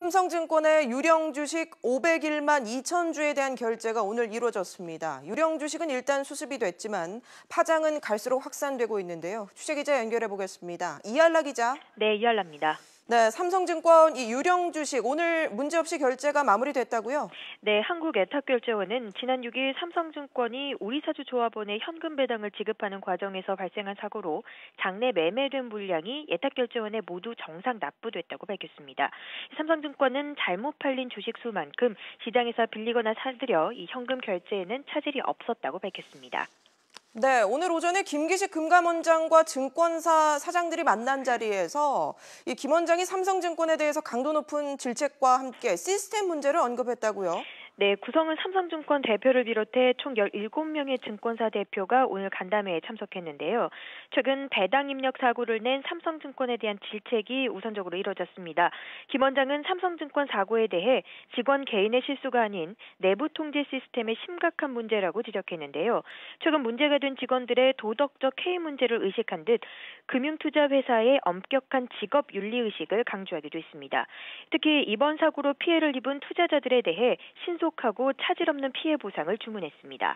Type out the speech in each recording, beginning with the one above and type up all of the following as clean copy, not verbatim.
삼성증권의 유령 주식 501만 2천 주에 대한 결제가 오늘 이루어졌습니다. 유령 주식은 일단 수습이 됐지만 파장은 갈수록 확산되고 있는데요. 취재기자 연결해 보겠습니다. 이할라 기자. 네, 이할라입니다. 네, 삼성증권 이 유령 주식 오늘 문제없이 결제가 마무리됐다고요? 네, 한국애탁결제원은 지난 6일 삼성증권이 우리사주조합원에 현금 배당을 지급하는 과정에서 발생한 사고로 장내 매매된 물량이 애탁결제원에 모두 정상 납부됐다고 밝혔습니다. 삼성증권은 잘못 팔린 주식 수만큼 시장에서 빌리거나 사들여 이 현금 결제에는 차질이 없었다고 밝혔습니다. 네, 오늘 오전에 김기식 금감원장과 증권사 사장들이 만난 자리에서 이 김 원장이 삼성증권에 대해서 강도 높은 질책과 함께 시스템 문제를 언급했다고요? 네, 구성은 삼성증권 대표를 비롯해 총 17명의 증권사 대표가 오늘 간담회에 참석했는데요. 최근 배당 입력 사고를 낸 삼성증권에 대한 질책이 우선적으로 이뤄졌습니다. 김 원장은 삼성증권 사고에 대해 직원 개인의 실수가 아닌 내부 통제 시스템의 심각한 문제라고 지적했는데요. 최근 문제가 된 직원들의 도덕적 해이 문제를 의식한 듯 금융투자회사의 엄격한 직업 윤리의식을 강조하기도 했습니다. 특히 이번 사고로 피해를 입은 투자자들에 대해 신속하고 차질 없는 피해 보상을 주문했습니다.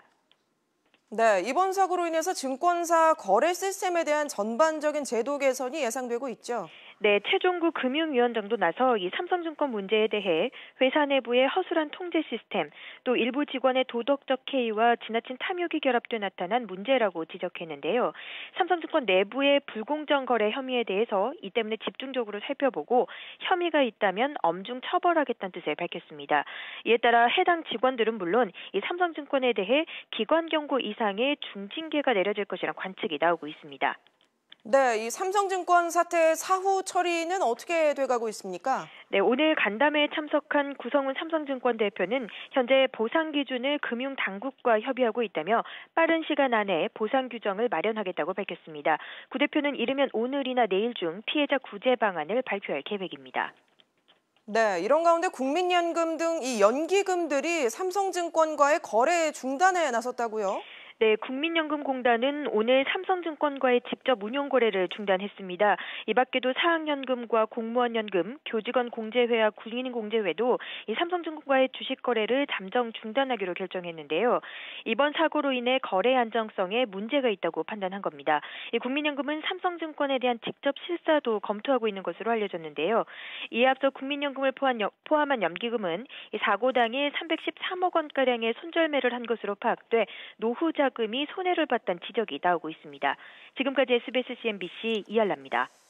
네, 이번 사고로 인해서 증권사 거래 시스템에 대한 전반적인 제도 개선이 예상되고 있죠. 네, 최종구 금융위원장도 나서 이 삼성증권 문제에 대해 회사 내부의 허술한 통제 시스템, 또 일부 직원의 도덕적 해이와 지나친 탐욕이 결합돼 나타난 문제라고 지적했는데요. 삼성증권 내부의 불공정 거래 혐의에 대해서 이 때문에 집중적으로 살펴보고 혐의가 있다면 엄중 처벌하겠다는 뜻을 밝혔습니다. 이에 따라 해당 직원들은 물론 이 삼성증권에 대해 기관 경고 이상의 중징계가 내려질 것이라는 관측이 나오고 있습니다. 네, 이 삼성증권 사태 사후 처리는 어떻게 돼가고 있습니까? 네, 오늘 간담회에 참석한 구성훈 삼성증권 대표는 현재 보상 기준을 금융당국과 협의하고 있다며 빠른 시간 안에 보상 규정을 마련하겠다고 밝혔습니다. 구 대표는 이르면 오늘이나 내일 중 피해자 구제 방안을 발표할 계획입니다. 네, 이런 가운데 국민연금 등 이 연기금들이 삼성증권과의 거래 중단에 나섰다고요? 네, 국민연금공단은 오늘 삼성증권과의 직접 운용 거래를 중단했습니다. 이 밖에도 사학연금과 공무원연금, 교직원 공제회와 군인공제회도 이 삼성증권과의 주식 거래를 잠정 중단하기로 결정했는데요. 이번 사고로 인해 거래 안정성에 문제가 있다고 판단한 겁니다. 이 국민연금은 삼성증권에 대한 직접 실사도 검토하고 있는 것으로 알려졌는데요. 이에 앞서 국민연금을 포함한 연기금은 이 사고 당일 313억 원가량의 손절매를 한 것으로 파악돼 노후 자금이 손해를 봤다는 지적이 나오고 있습니다. 지금까지 SBS CNBC 이할라입니다.